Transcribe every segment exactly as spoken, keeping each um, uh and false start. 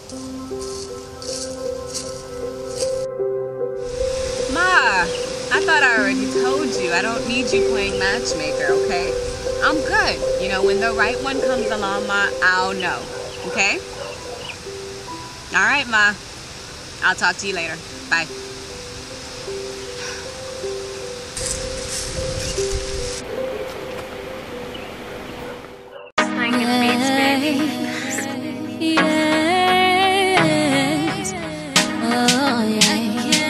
Ma, I thought I already told you I don't need you playing matchmaker, okay? I'm good. You know, when the right one comes along, Ma, I'll know, okay? All right, Ma. I'll talk to you later. Bye. Yes. Oh, yeah.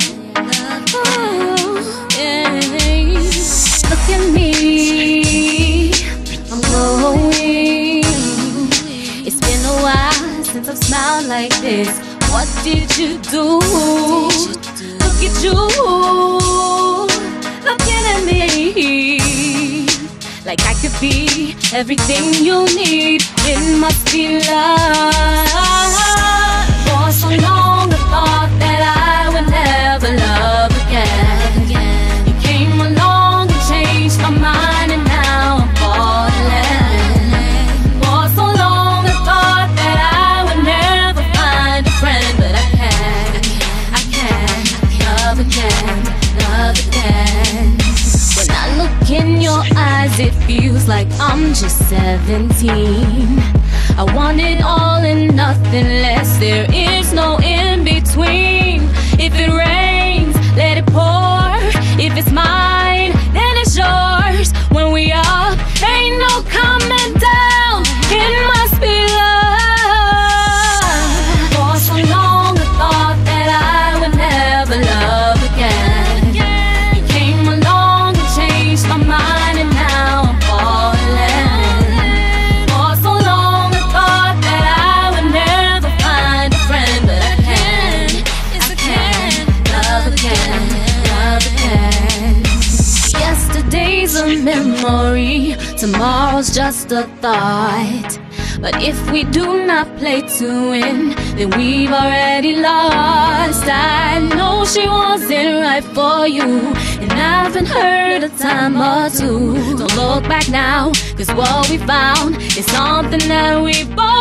Oh, yes. Look at me. I'm glowing. It's been a while since I've smiled like this. What did you do? Look at you. Looking at me. Like I could be everything you need. It must be love. For so long I thought that I would never love again. You came along and changed my mind, and now I'm falling. For so long I thought that I would never find a friend, but I can, I can love again, love again. When I look in your eyes, it feels like I'm just seventeen. I want it all and nothing less. There is no in between. If it rains, let it pour. If it's mine, then it's yours. When we up, ain't no coming down. It must be love. For so long I thought that I would never love again. My mind, and now I'm falling. For so long I thought that I would never find a friend, but I can, I can love again, love again. Yesterday's a memory, tomorrow's just a thought. But if we do not play to win, then we've already lost. I know she wasn't right for you, and I've been hurt a time or two. Don't look back now, cause what we found is something that we both